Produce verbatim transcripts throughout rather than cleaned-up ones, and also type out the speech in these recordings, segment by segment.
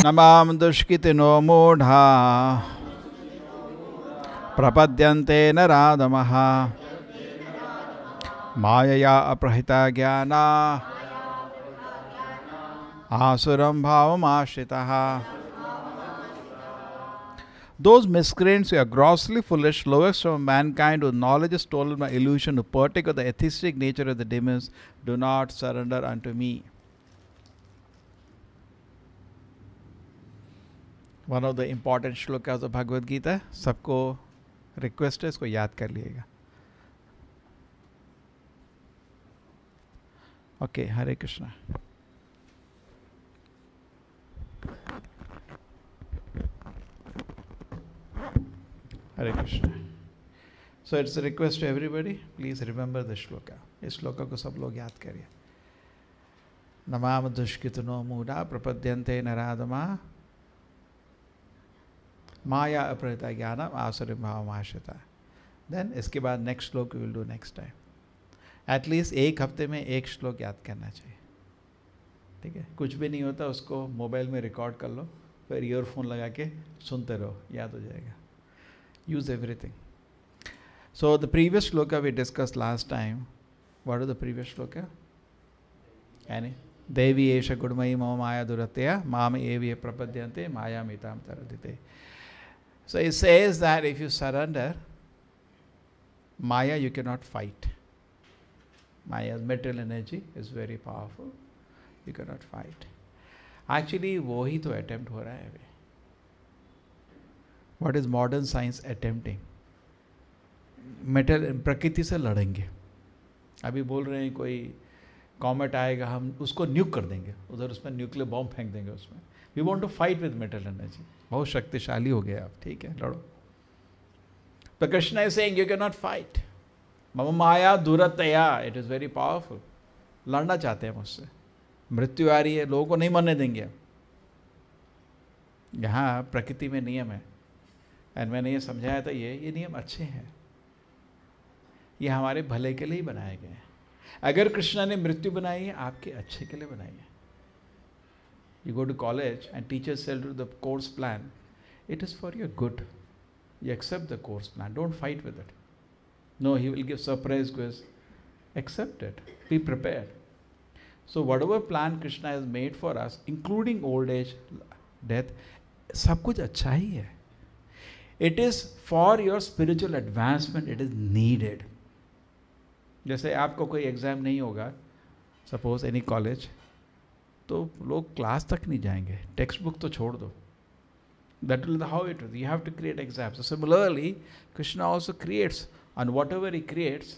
नमाम दुष्कृतिनो मूढ़ा प्रपद्यन्ते नराधमः मायया अपहृता ज्ञाना आसुरं भावमाश्रितः. Those miscreants who are grossly foolish, lowest of mankind, whose knowledge is stolen by illusion, who partake of the atheistic nature of the demons, do not surrender unto me. One of the important shlokas of Bhagavad Gita. सबको request है, इसको याद कर लिएगा. Okay, Hare Krishna. Hare Krishna. So it's a request to everybody, please remember the shloka. इस श्लोका को सब लोग याद करिए. नमाम दुष्कृतिनो मूढ़ा प्रपद्यन्ते नराधमा माया अपहृता ज्ञानम आसुरं भावमाश्रिता. देन इसके बाद next shloka will do next time. At least एक हफ्ते में एक श्लोक याद करना चाहिए. ठीक है, कुछ भी नहीं होता, उसको मोबाइल में रिकॉर्ड कर लो, फिर ईयरफोन लगा के सुनते रहो, याद हो जाएगा. Use everything. So the previous shloka we discussed last time. What is the previous shloka? Any? Devi esha gudmayi mama maya duratya mama evi prapadyante maya mitam taradite. So it says that if you surrender, Maya you cannot fight. Maya's material energy is very powerful. You cannot fight. Actually, वो ही तो attempt हो रहा है अभी. What is modern science attempting? Metal प्रकृति से लड़ेंगे. अभी बोल रहे हैं कोई कॉमेट आएगा, हम उसको न्यूक कर देंगे, उधर उसमें न्यूक्लियर बॉम्ब फेंक देंगे उसमें. We want to fight with metal energy. बहुत शक्तिशाली हो गया आप. ठीक है, लड़ो. But Krishna is saying you cannot fight. मम माया दुरतया, it is very powerful. लड़ना चाहते हैं मुझसे. मृत्यु आ रही है, लोगों को नहीं मरने देंगे. यहाँ प्रकृति में नियम है. और मैंने ये समझाया था, ये ये नियम अच्छे हैं, ये हमारे भले के लिए ही बनाए गए हैं. अगर कृष्णा ने मृत्यु बनाई है, आपके अच्छे के लिए बनाई है. You go to college and teachers tell you the course plan, it is for your good. You accept the course plan, don't fight with it. No, he will give surprise quiz. Accept it, be prepared. So whatever plan Krishna has made for us, including old age, death, सब कुछ अच्छा ही है. It is for your spiritual advancement, it is needed. जैसे आपको कोई exam नहीं होगा, suppose any college, तो लोग क्लास तक नहीं जाएंगे, टेक्स्ट बुक तो छोड़ दो. That will be how it is. You have to create exams. So similarly, Krishna also creates, and whatever he creates,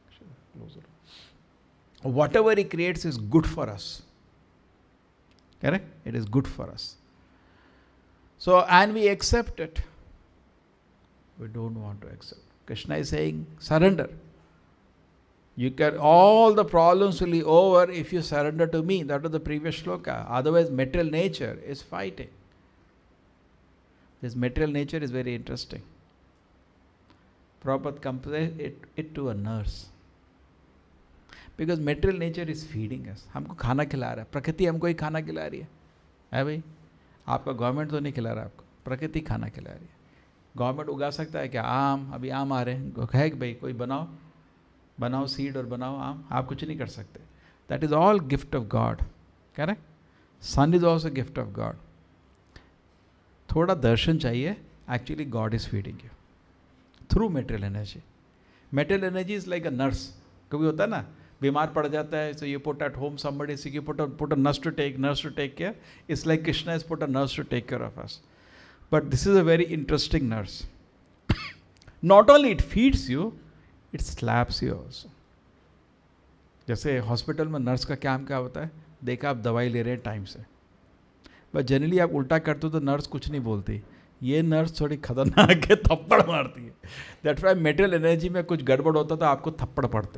whatever he creates is good for us. Correct? It is good for us. So, and we accept it. We don't want to accept. Krishna is saying, surrender. You can, all the problems will be over if you surrender to me. That was the previous shloka. Otherwise, material nature is fighting. This material nature is very interesting. Prabhupada compared it, it to a nurse. Because material nature is feeding us. हमको खाना खिला रहा है, प्रकृति हमको ही खाना खिला रही है. है भाई, आपका गवर्नमेंट तो नहीं खिला रहा आपको, प्रकृति खाना खिला रही है. गवर्नमेंट उगा सकता है क्या? आम, अभी आम आ रहे हैं, है कि भाई कोई बनाओ बनाओ सीड और बनाओ आम. आप कुछ नहीं कर सकते. That is all gift of God. Correct? Sun is also gift of God. थोड़ा दर्शन चाहिए. Actually God is feeding you through material energy. Material energy is like a nurse. कभी होता है ना, बीमार पड़ जाता है, so you put at home somebody, so you put a put a nurse to take nurse to take care. It's like Krishna has put a nurse to take care of us. But this is a very interesting nurse. Not only it feeds you, it slaps you also. जैसे hospital में nurse का काम क्या होता है? देखा आप दवाई ले रहे हैं टाइम से, बट जनरली आप उल्टा करते हो तो नर्स कुछ नहीं बोलती. ये नर्स थोड़ी खतरनाक है, थप्पड़ मारती है. दैट्स व्हाई मेटेरियल एनर्जी में कुछ गड़बड़ होता तो आपको थप्पड़ पड़ते.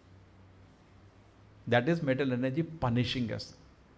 That is material energy punishing us.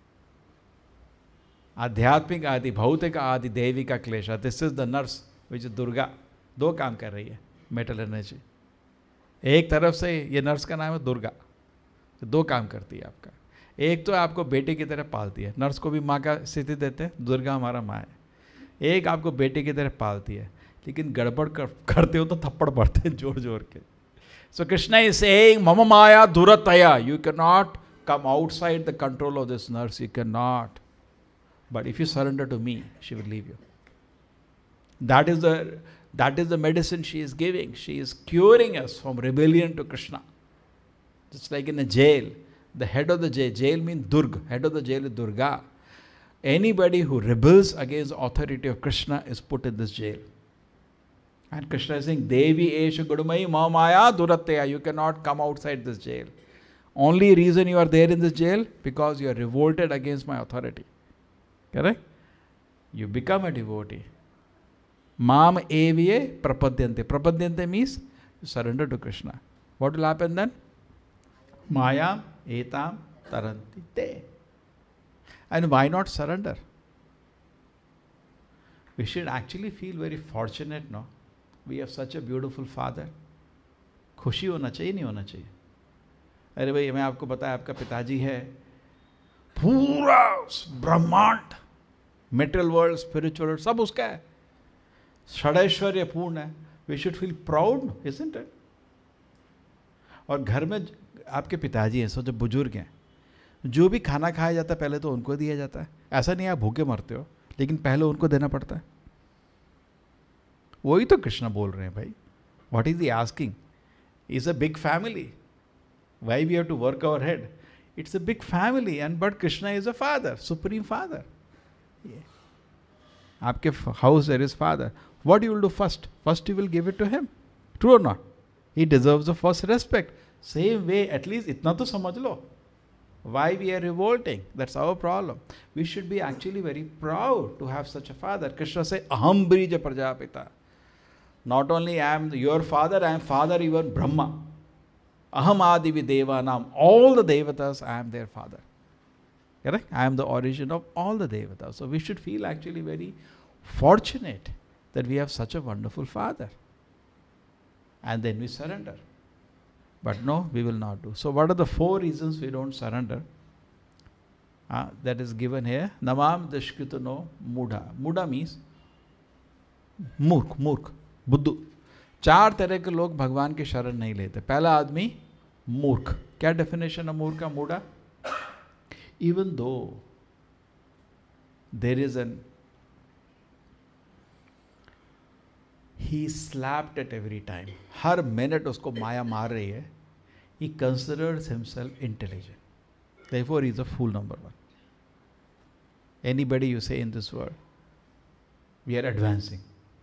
आध्यात्मिक आदि, भौतिक आदि, दैविक का क्लेश. This is the nurse which is Durga. दो काम कर रही है मेटेरियल एनर्जी. एक तरफ से ये नर्स का नाम है दुर्गा, तो दो काम करती है आपका. एक तो आपको बेटे की तरह पालती है, नर्स को भी माँ का स्थिति देते हैं, दुर्गा हमारा माँ है। एक आपको बेटे की तरह पालती है, लेकिन गड़बड़ कर, करते हो तो थप्पड़ पड़ते हैं जोर जोर के। सो कृष्णा इज सेइंग मम माया दुरतया, you can not come outside the control of this nurse, you cannot. But if you surrender to me, she will leave you. That is the that is the medicine she is giving. She is curing us from rebellion to Krishna. Just like in a jail, the head of the jail, jail means Durga, head of the jail is Durga. Anybody who rebels against the authority of Krishna is put in this jail. And Krishna is saying, Devi esha gudumai ma maya duratya, you cannot come outside this jail. Only reason you are there in this jail because you are revolted against my authority. Correct? You become a devotee. Mam evye prapadyante. Prapadyante means you surrender to Krishna. What will happen then? Maya etam taranti te. And why not surrender? We should actually feel very fortunate, no? We have such a beautiful father. खुशी होना चाहिए, नहीं होना चाहिए? अरे भाई, मैं आपको बताया, आपका पिताजी है, पूरा ब्रह्मांड, मेटेरियल वर्ल्ड, स्पिरिचुअल वर्ल्ड, सब उसका है, षडैश्वर्य पूर्ण है. We should feel proud, isn't it? और घर में आपके पिताजी हैं, सो जो बुजुर्ग हैं, जो भी खाना खाया जाता है पहले तो उनको दिया जाता है. ऐसा नहीं आप भूखे मरते हो, लेकिन पहले उनको देना पड़ता है. वही तो कृष्ण बोल रहे हैं भाई. What is he asking? Is a big family. Why we have to work our head? It's a big family, and but Krishna is a father, supreme father. Yeah. आपके house there is father. What you will do first? First you will give it to him. True or not? He deserves the first respect. Same way, at least इतना तो समझ लो. Why we are revolting? That's our problem. We should be actually very proud to have such a father. Krishna say, Aham brija prajapita. Not only I am your father, I am father even Brahma. Aham adi devanam, all the devatas, I am their father. Correct? I am the origin of all the devatas. So we should feel actually very fortunate that we have such a wonderful father. And then we surrender. But no, we will not do. So what are the four reasons we don't surrender? Uh, that is given here. Namam dashkritano mudha. Mudha means murk, murk, buddhu. चार तरह के लोग भगवान के शरण नहीं लेते. पहला आदमी मूर्ख. क्या डेफिनेशन है मूर्ख का? मूढ़ा. Even though there is an he slapped at every time, हर मिनट उसको माया मार रही है. He considers himself intelligent, therefore he is a fool number one. Anybody you say in this world we are advancing,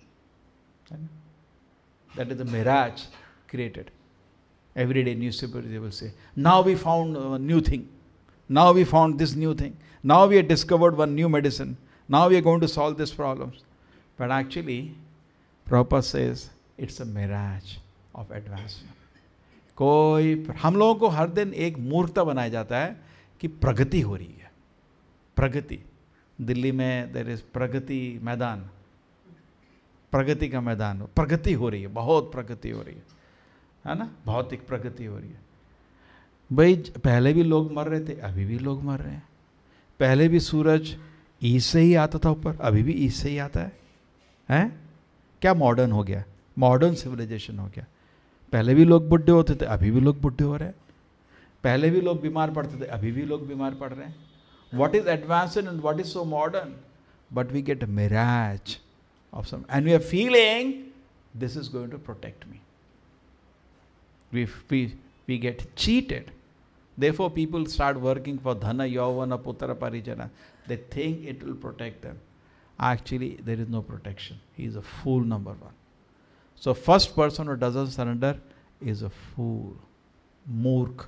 that is the mirage created. Every day newspapers they will say, now we found a new thing, now we found this new thing, now we have discovered one new medicine, now we are going to solve these problems. But actually Prabhupada says it's a mirage of advancement. कोई हम लोगों को हर दिन एक मूर्खता बनाया जाता है कि प्रगति हो रही है. प्रगति, दिल्ली में देयर इज प्रगति मैदान, प्रगति का मैदान, प्रगति हो रही है, बहुत प्रगति हो रही है, है ना, भौतिक प्रगति हो रही है. भाई पहले भी लोग मर रहे थे, अभी भी लोग मर रहे हैं. पहले भी सूरज ईस्ट से ही आता था ऊपर, अभी भी ईस्ट से ही आता है. हैं? क्या मॉडर्न हो गया? मॉडर्न सिविलाइजेशन हो गया. पहले भी लोग बुढ़े होते थे, अभी भी लोग बुढ़े हो रहे हैं. पहले भी लोग बीमार पड़ते थे, अभी भी लोग बीमार पड़ रहे हैं. What is advanced and what is so modern? But we get a mirage of some, and we are feeling this is going to protect me. We, we, we get cheated. Therefore people start working for dhana, yavana, putra, parijana. They think it will protect them. Actually there is no protection. He is a fool number one. So first person who doesn't surrender is a fool, murk.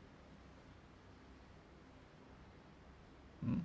Hmm?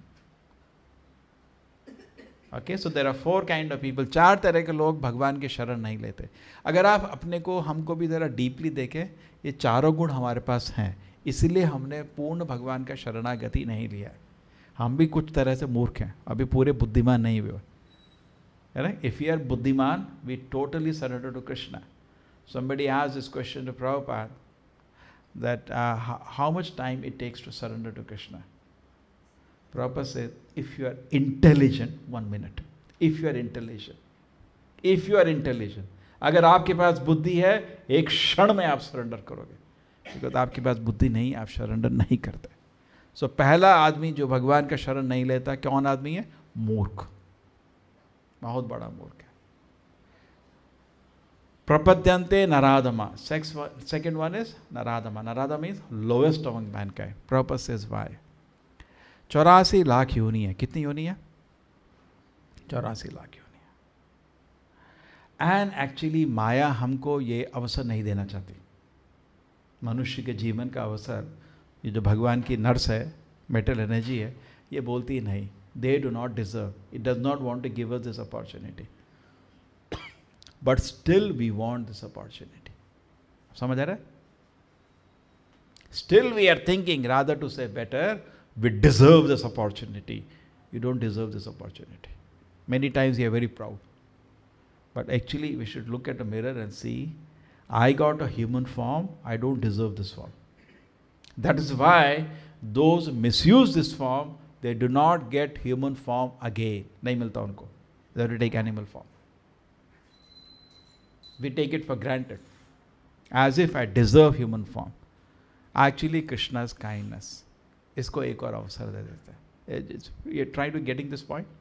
Okay, so there are four kind of people. चार तरह के लोग भगवान के शरण नहीं लेते. अगर आप अपने को, हमको भी ज़रा डीपली देखें, ये चारों गुण हमारे पास हैं, इसलिए हमने पूर्ण भगवान का शरणागति नहीं लिया. हम भी कुछ तरह से मूर्ख हैं, अभी पूरे बुद्धिमान नहीं हुए. राइट? इफ यू आर बुद्धिमान, we totally surrender to Krishna. Somebody asked this question to Prabhupada. that uh, h- how much time it takes to surrender to Krishna. Prabhupada said, if you are intelligent, one minute. If you are intelligent. If you are intelligent. अगर आपके पास बुद्धि है, एक क्षण में आप surrender करोगे. Because आपके पास बुद्धि नहीं, आप सरेंडर नहीं करते. सो so, पहला आदमी जो भगवान का शरण नहीं लेता, कौन आदमी है? मूर्ख. बहुत बड़ा मूर्ख है. प्रपद्यन्ते नराधमा. Second one is Naradama. Naradama means lowest among mankind. Prabhupada says why. चौरासी लाख योनि है. कितनी योनि है? चौरासी लाख योनि है. एंड एक्चुअली माया हमको ये अवसर नहीं देना चाहती. मनुष्य के जीवन का अवसर, ये जो भगवान की नर्स है, मेटल एनर्जी है, ये बोलती है नहीं. They do not deserve. It does not want to give us this opportunity. But still we want this opportunity. समझ आ रहा है? Still we are thinking rather to say better we deserve this opportunity. You don't deserve this opportunity. Many times you are very proud. But actually we should look at a mirror and see, I got a human form, I don't deserve this form. That is why those misuse this form, they do not get human form again. नहीं मिलता उनको. They have to take animal form. We take it for granted. As if I deserve human form. Actually Krishna's kindness. इसको एक और अवसर दे देते हैं. You try to getting this point.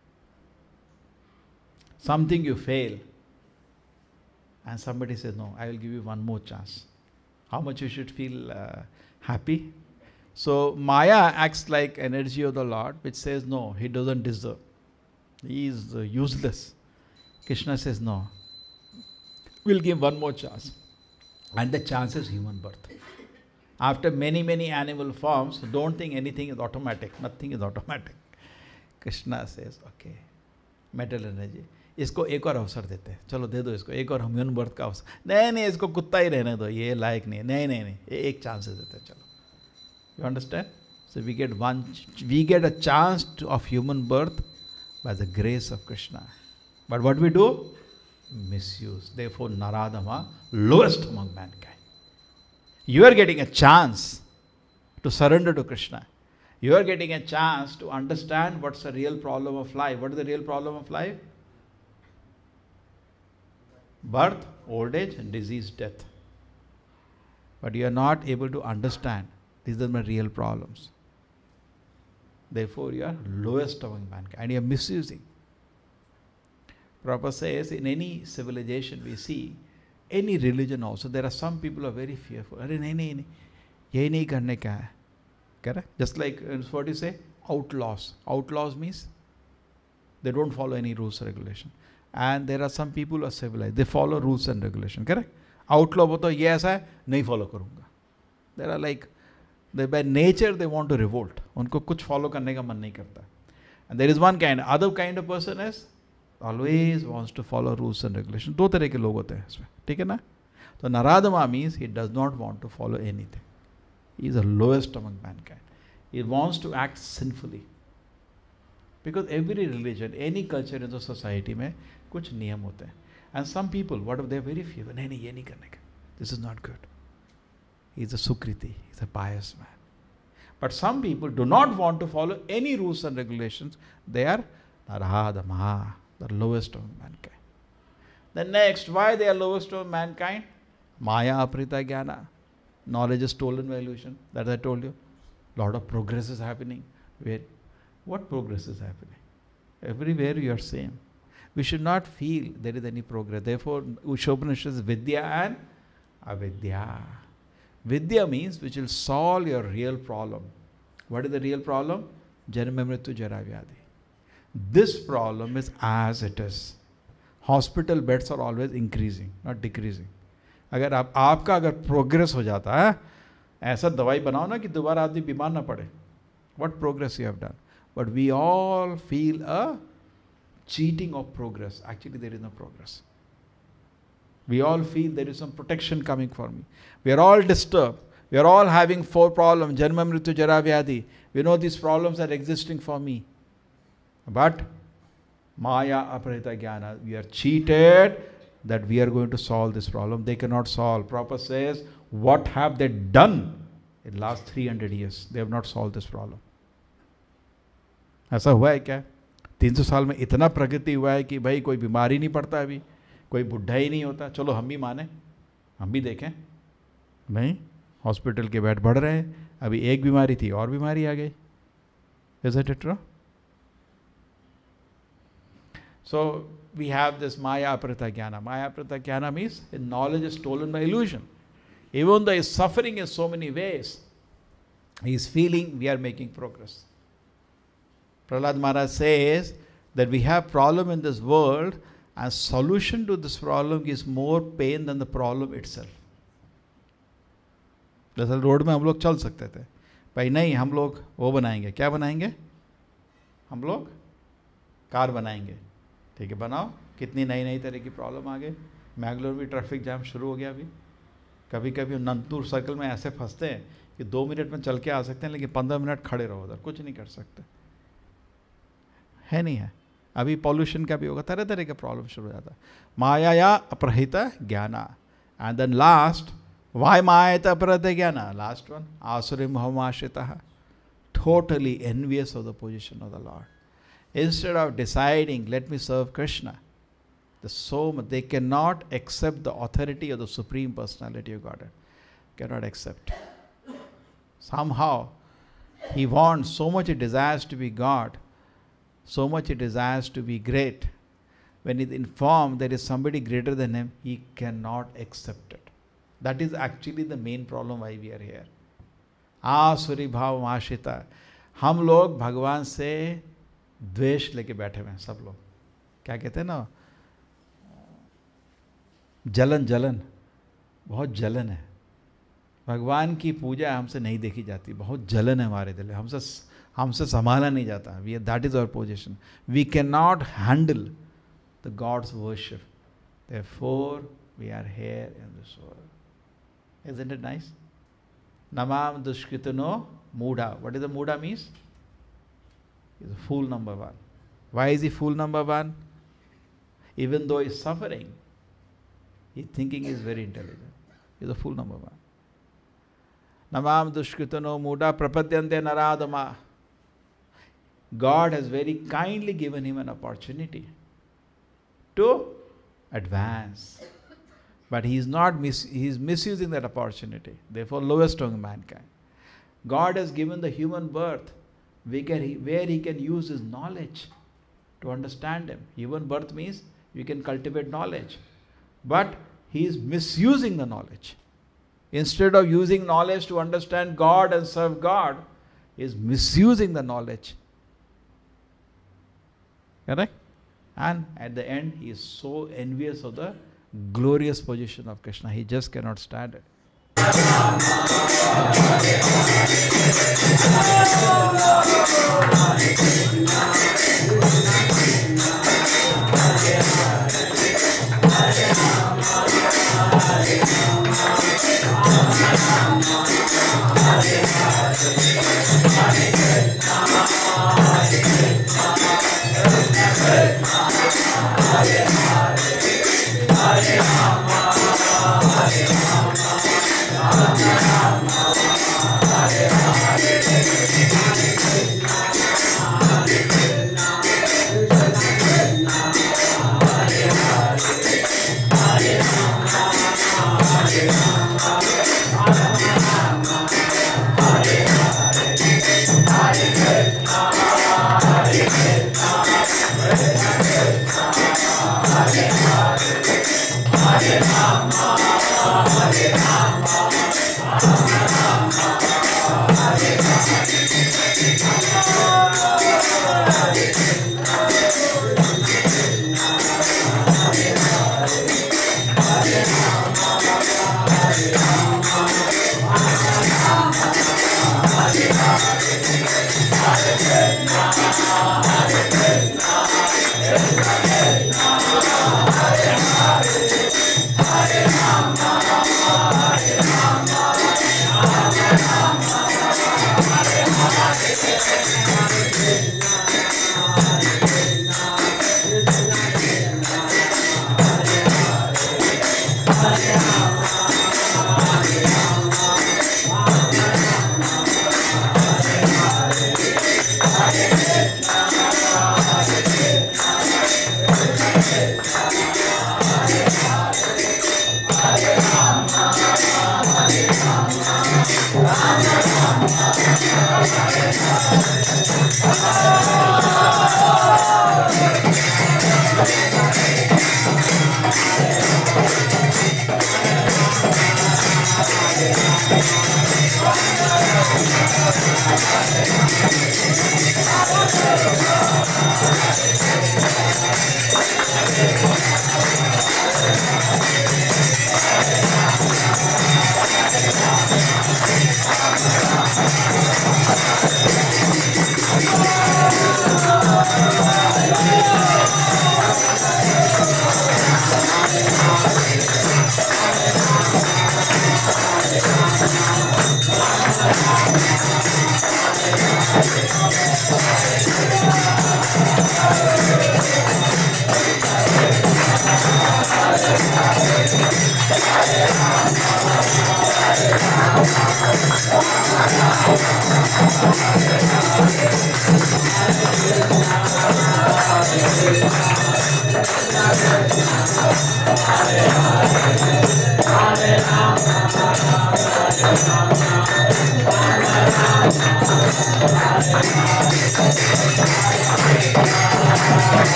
Something you fail, and somebody says, no, I will give you one more chance. How much you should feel uh, happy? So Maya acts like energy of the Lord, which says, no, he doesn't deserve. He is uh, useless. Krishna says, no, we'll give one more chance. And the chance is human birth. After many, many animal forms, don't think anything is automatic. Nothing is automatic. Krishna says, okay, metal energy. इसको एक और अवसर देते हैं. चलो दे दो इसको एक और ह्यूमन बर्थ का अवसर. नहीं नहीं इसको कुत्ता ही रहने दो, ये लायक नहीं है. नहीं नहीं नहीं एक चांस देते हैं. चलो. You understand? So we get one, we get a chance to, of human birth by the grace of Krishna. But what we do? Misuse. Therefore, Naradama, lowest among mankind. You are getting a chance to surrender to Krishna. You are getting a chance to understand what's the real problem of life. What is the real problem of life? Birth, old age, and disease, death. But you are not able to understand these are my real problems. Therefore, you are lowest among mankind and you are misusing. Prabhupada says in any civilization we see, any religion also, there are some people who are very fearful. Arey nahi nahi nahi, yehi nahi karne ka hai. Correct? Just like what you say, outlaws. Outlaws means they don't follow any rules or regulation. And there are some people who are civilized. They follow rules and regulation. Correct? Outlaw boto ye aisa hai, nahi follow karunga. There are like, they by nature they want to revolt. Unko kuch follow karne ka man nahi karta. And there is one kind. Other kind of person is always wants to follow rules and regulations. दो तरह के लोग होते हैं इसमें. ठीक है ना? तो Naradama means he does not want to follow anything. He is the lowest among mankind. He wants to act sinfully. Because every religion, any culture in the society में कुछ नियम होते हैं. And some people, what if they are very few? नहीं नहीं ये नहीं करने का. This is not good. He is a Sukriti. He is a pious man. But some people do not want to follow any rules and regulations. They are Naradama, the lowest of mankind. The next, why they are lowest of mankind? Maya aprita jnana. Knowledge is stolen by illusion. That I told you. Lot of progress is happening. Where? What progress is happening? Everywhere you are same. We should not feel there is any progress. Therefore, Upanishad is Vidya and Avidya. Vidya means which will solve your real problem. What is the real problem? Janma mrityu jara vyadhi. This problem is as it is. Hospital beds are always increasing, not decreasing. अगर आप आपका अगर progress हो जाता है, ऐसा दवाई बनाओ ना कि दोबारा आदमी बीमार ना पड़े. What progress you have done? But we all feel a cheating of progress. Actually, there is no progress. We all feel there is some protection coming for me. We are all disturbed. We are all having four problems. Janma mrityu jara vyadhi. We know these problems are existing for me. But Maya aparita jnana, we are cheated that we are going to solve this problem. They cannot solve. Prabhupada says, what have they done in last three hundred years? They have not solved this problem. ऐसा हुआ है क्या? तीन सौ साल में इतना प्रगति हुआ है कि भाई कोई बीमारी नहीं पड़ता, अभी कोई बुढ़ा ही नहीं होता. चलो हम भी माने, हम भी देखें, नहीं हॉस्पिटल के बेड बढ़ रहे हैं, अभी एक बीमारी थी और बीमारी आ गई. Is it true? So we have this Maya Aprita Jnana. Maya Aprita Jnana means knowledge is stolen by illusion. Even though he is suffering in so many ways, he is feeling we are making progress. Prahlad Maharaj says that we have problem in this world, and solution to this problem gives more pain than the problem itself. दरअसल road में हम लोग चल सकते थे, भाई नहीं हम लोग वो बनाएंगे, क्या बनाएंगे, हम लोग कार बनाएंगे. ठीक है, बनाओ. कितनी नई नई तरह की प्रॉब्लम आ गई. मैंगलोर में ट्रैफिक जाम शुरू हो गया. अभी कभी कभी नंतूर सर्कल में ऐसे फंसते हैं कि दो मिनट में चल के आ सकते हैं, लेकिन पंद्रह मिनट खड़े रहो उधर, कुछ नहीं कर सकते. है नहीं है. अभी पॉल्यूशन का भी होगा, तरह तरह के प्रॉब्लम शुरू हो जाता है. माया या अपरहित ज्ञाना. एंड देन लास्ट, वाई माया अपरहित ज्ञाना, लास्ट वन, आसुरी मोहमाश्रितः, totally envious of the position of the Lord. Instead of deciding, let me serve Krishna, the so much, they cannot accept the authority of the Supreme Personality of Godhead. Cannot accept. Somehow, he wants, so much he desires to be God, so much he desires to be great. When he is informed there is somebody greater than him, he cannot accept it. That is actually the main problem why we are here. आसुरी भाव आश्रिता. हम लोग भगवान से द्वेष लेके बैठे हुए हैं सब लोग. क्या कहते हैं ना, जलन जलन, बहुत जलन है. भगवान की पूजा हमसे नहीं देखी जाती, बहुत जलन है हमारे दिल में, हमसे हमसे संभाला नहीं जाता. We that is our position. We can not handle the God's worship. Therefore we are here in this world. Isn't it nice? Namam dushkritano Muda. What is the Muda means? He is a fool number one. Why is he fool number one? Even though he is suffering, he is thinking he is very intelligent. He is a fool number one. Namam dushkritano Muda prapadyante naradama. God has very kindly given him an opportunity to advance. But he is not mis he is misusing that opportunity. Therefore, lowest of mankind. God has given the human birth where he, where he can use his knowledge to understand him. Human birth means you can cultivate knowledge. But he is misusing the knowledge. Instead of using knowledge to understand God and serve God, he is misusing the knowledge. Correct? And at the end, he is so envious of the glorious position of Krishna. He just cannot stand it.